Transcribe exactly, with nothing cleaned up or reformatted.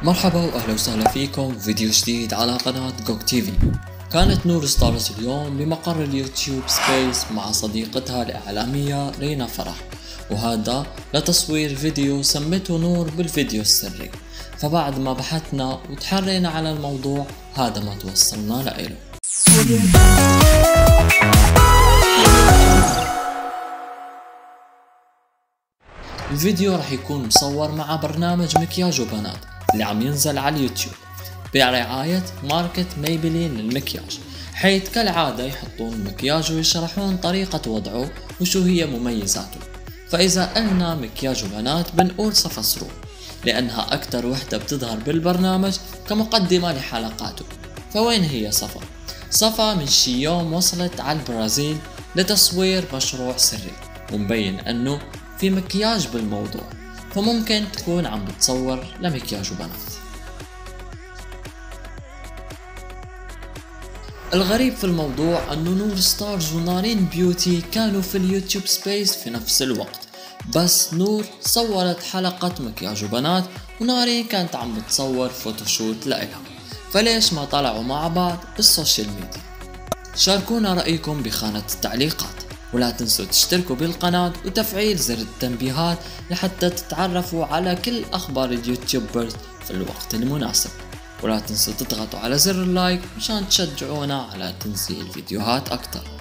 مرحبا واهلا وسهلا فيكم فيديو جديد على قناة جوك تي في. كانت نور ستارز اليوم بمقر اليوتيوب سبيس مع صديقتها الإعلامية رينا فرح، وهذا لتصوير فيديو سمته نور بالفيديو السري. فبعد ما بحثنا وتحرينا على الموضوع هذا ما توصلنا لإله. الفيديو رح يكون مصور مع برنامج مكياج وبنات اللي عم ينزل على اليوتيوب برعاية ماركة ميبلين للمكياج، حيث كالعادة يحطون المكياج ويشرحون طريقة وضعه وشو هي مميزاته. فإذا قلنا مكياج وبنات بنقول صفا سرور، لأنها أكتر وحدة بتظهر بالبرنامج كمقدمة لحلقاته. فوين هي صفا؟ صفا من شي يوم وصلت على البرازيل لتصوير مشروع سري، ومبين أنه في مكياج بالموضوع، فممكن تكون عم بتصور لمكياج وبنات. الغريب في الموضوع أنه نور ستارز ونارين بيوتي كانوا في اليوتيوب سبيس في نفس الوقت، بس نور صورت حلقة مكياج وبنات ونارين كانت عم بتصور فوتوشوت لإلها، فليش ما طلعوا مع بعض بالسوشيال ميديا؟ شاركونا رأيكم بخانة التعليقات، ولا تنسوا تشتركوا بالقناة وتفعيل زر التنبيهات لحتى تتعرفوا على كل أخبار اليوتيوبرز في الوقت المناسب، ولا تنسوا تضغطوا على زر اللايك مشان تشجعونا على تنزيل فيديوهات أكتر.